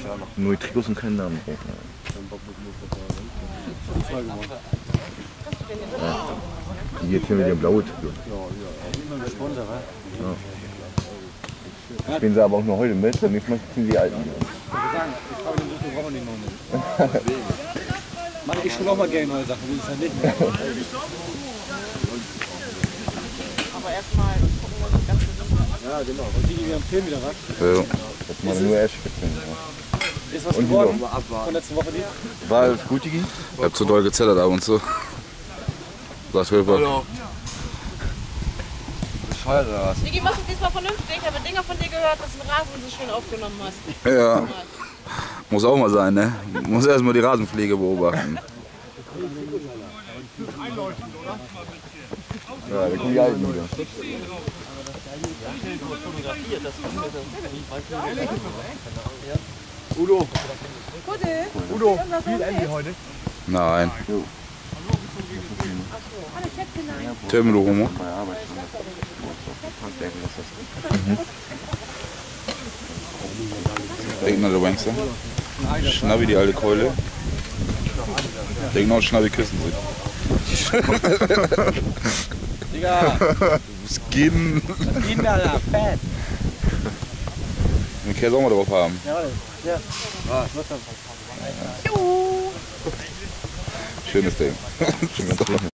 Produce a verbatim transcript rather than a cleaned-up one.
Nur Trikots und keinen Namen drauf. Ja. Die geht hier mit dem blauen Trikot. Ja. Spielen sie aber auch nur heute mit und nächstes Mal ziehen die alten. Mann, ich schon auch mal gerne neue Sachen, will es halt nicht mehr. Aber erstmal gucken wir das Ganze so. Ja, genau. Und die, die wir am Film wieder rasch. Ja. Das mal nur Ash finden. Ist was geworden von letzter Woche nicht? War alles gut, Digi? Ich hab zu doll gezettert ab und zu. Sagt Höfer. Hallo. Bescheuert oder was? Digi, machst du diesmal vernünftig? Ich habe Dinger von dir gehört, dass du den Rasen so schön aufgenommen hast. Ja. Muss auch mal sein, ne? Muss erstmal die Rasenpflege beobachten. Ja, da kommen die Alten wieder. Udo. Udo, Spielt Andy heute? Nein. Tim, du Homo. Regner der Wankster. Schnabbi die alte Keule. Regner und Schnabbi küssen sich. Digga, Was geht denn? was geht denn da? Fett. Den Käse auch mal drauf haben. Ja, warte. Ja. Ah, was dann? Schönes Ding.